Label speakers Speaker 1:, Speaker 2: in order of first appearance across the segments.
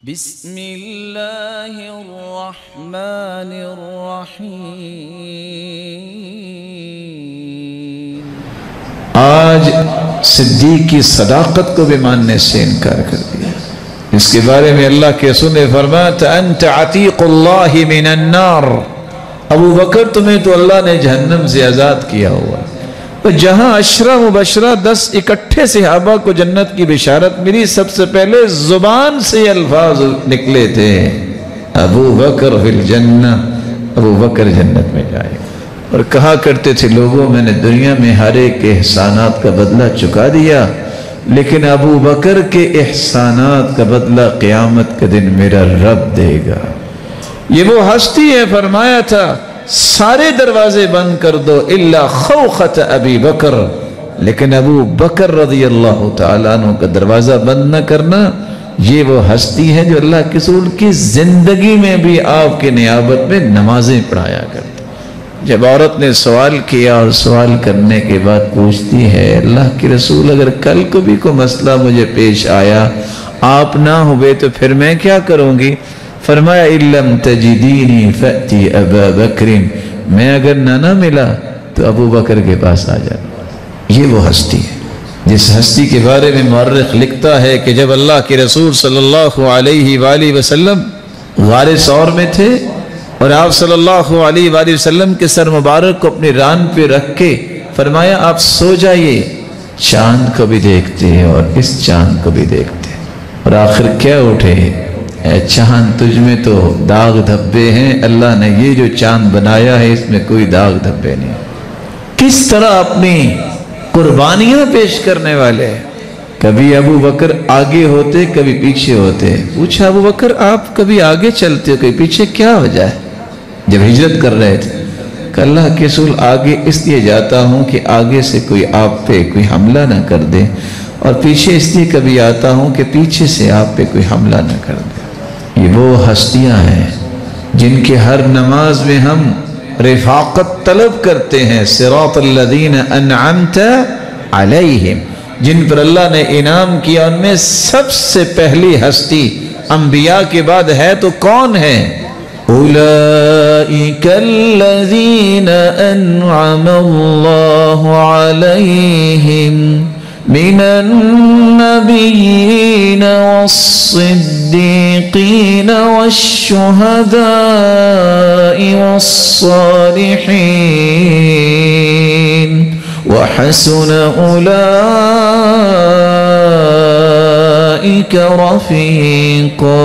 Speaker 1: بسم اللہ الرحمن الرحیم۔
Speaker 2: آج صدیق کی صداقت کو بھی ماننے سے انکار کر دیا۔ اس کے بارے میں اللہ کے رسول نے فرمایا انت عتیق اللہ من النار، ابو بکر تمہیں تو اللہ نے جہنم سے آزاد کیا ہوا۔ جہاں عشرہ مبشرہ 10 اکٹھے صحابہ کو جنت کی بشارت ملی، سب سے پہلے زبان سے الفاظ نکلے تھے ابو بکر فی الجنہ، ابو بکر جنت میں جائے گا۔ اور کہا کرتے تھے لوگوں میں نے دنیا میں ہر ایک کے احسانات کا بدلہ چکا دیا، لیکن ابو بکر کے احسانات کا بدلہ قیامت کے دن میرا رب دے گا۔ یہ وہ ہستی ہے، فرمایا تھا سارے دروازے بند کر دو الا خوخت ابی بکر، لیکن ابو بکر رضی اللہ تعالیٰ عنہ کا دروازہ بند نہ کرنا۔ یہ وہ ہستی ہے جو اللہ کے رسول کی زندگی میں بھی آپ کی نیابت میں نمازیں پڑھایا کرتے۔ جب عورت نے سوال کیا اور سوال کرنے کے بعد پوچھتی ہے اللہ کے رسول اگر کل کو بھی کوئی مسئلہ مجھے پیش آیا، آپ نہ ہوئے تو پھر میں کیا کروں گی؟ فرمایا اِلَّمْ تَجِدِينِي فَأْتِي أَبَا بَكْرٍ، میں اگر نہ ملا تو ابو بکر کے پاس آ جانا۔ یہ وہ ہستی ہے جس ہستی کے بارے میں مورخ لکھتا ہے کہ جب اللہ کے رسول صلی اللہ علیہ وآلہ وسلم غار ثور میں تھے اور آپ صلی اللہ علیہ وآلہ وسلم کے سر مبارک کو اپنی ران پہ رکھ کے فرمایا آپ سو جائیے، چاند کو بھی دیکھتے اور اس چاند کو بھی دیکھتے، اور آخر کیا اٹھے اے چاند تجھ میں تو داغ دھبے ہیں، اللہ نے یہ جو چاند بنایا ہے اس میں کوئی داغ دھبے نہیں۔ کس طرح اپنی قربانیاں پیش کرنے والے، کبھی ابو بکر آگے ہوتے کبھی پیچھے ہوتے۔ پوچھا ابو بکر آپ کبھی آگے چلتے ہو کبھی پیچھے، کیا وجہ ہے؟ جب ہجرت کر رہے تھے کہ اللہ کے رسول آگے اس لیے جاتا ہوں کہ آگے سے کوئی آپ پہ کوئی حملہ نہ کر دے، اور پیچھے اس لیے کبھی آتا ہوں کہ پیچھے سے آپ پہ کوئی حملہ نہ کر دے۔ یہ وہ ہستیاں ہیں جن کے ہر نماز میں ہم رفاقت طلب کرتے ہیں، صراط الذین انعمت علیہم، جن پر اللہ نے انعام کیا۔ ان میں سب سے پہلی ہستی انبیاء کے بعد ہے تو کون ہے؟ اولئک الذین انعم اللہ علیہم من النبیین والصدیقین والشہداء والصالحین وحسن اولئک رفیقا۔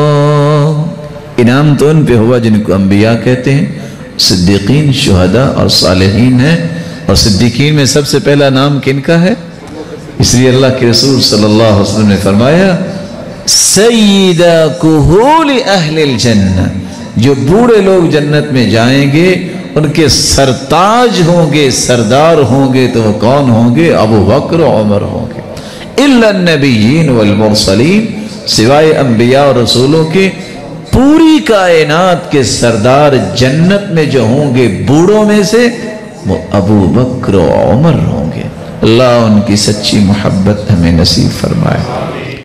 Speaker 2: انعام تو ان پہ ہوا جن کو انبیاء کہتے ہیں، صدیقین، شہداء اور صالحین ہیں۔ اور صدیقین میں سب سے پہلا نام کن کا ہے؟ اس لیے اللہ کے رسول صلی اللہ علیہ وسلم نے فرمایا سید کہول اہل الجنہ، جو بوڑھے لوگ جنت میں جائیں گے ان کے سرتاج ہوں گے، سردار ہوں گے، تو وہ کون ہوں گے؟ ابو بکر و عمر ہوں گے۔ الا النبیین والمرسلین، سوائے انبیاء اور رسولوں کے، پوری کائنات کے سردار جنت میں جو ہوں گے بوڑھوں میں سے وہ ابو بکر و عمر ہوں گے۔ اللہ ان کی سچی محبت ہمیں نصیب فرمائے۔